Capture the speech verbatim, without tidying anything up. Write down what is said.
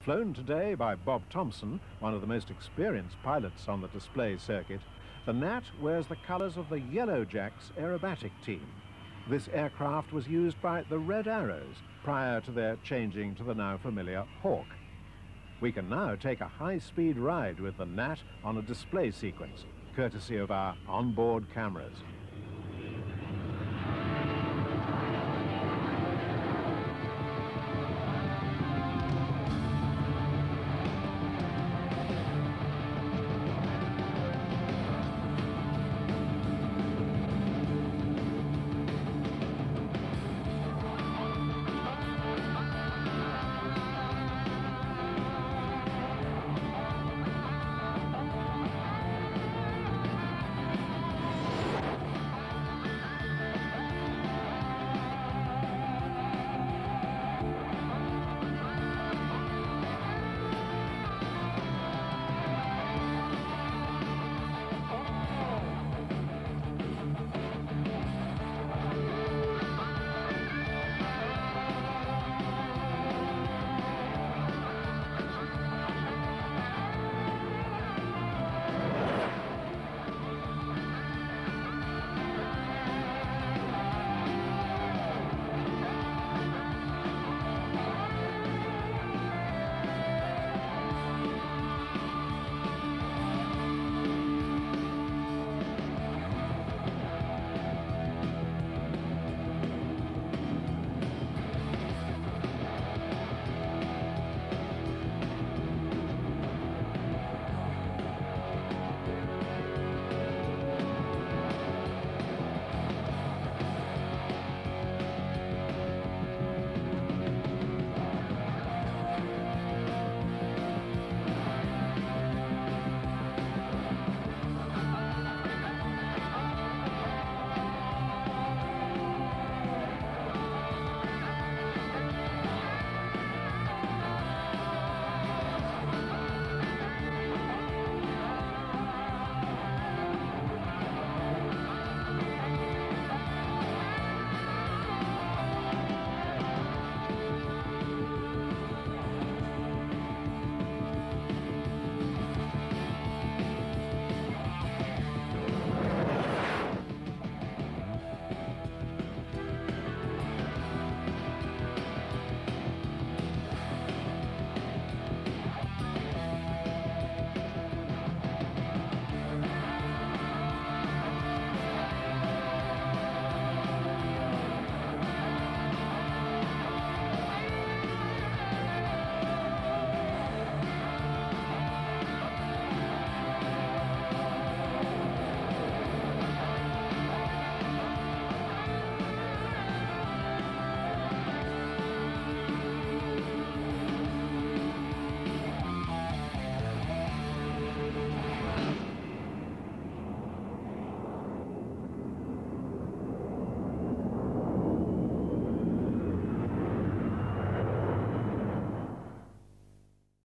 Flown today by Bob Thompson, one of the most experienced pilots on the display circuit, the Gnat wears the colours of the Yellowjack's aerobatic team. This aircraft was used by the Red Arrows prior to their changing to the now familiar Hawk. We can now take a high-speed ride with the Gnat on a display sequence, courtesy of our onboard cameras.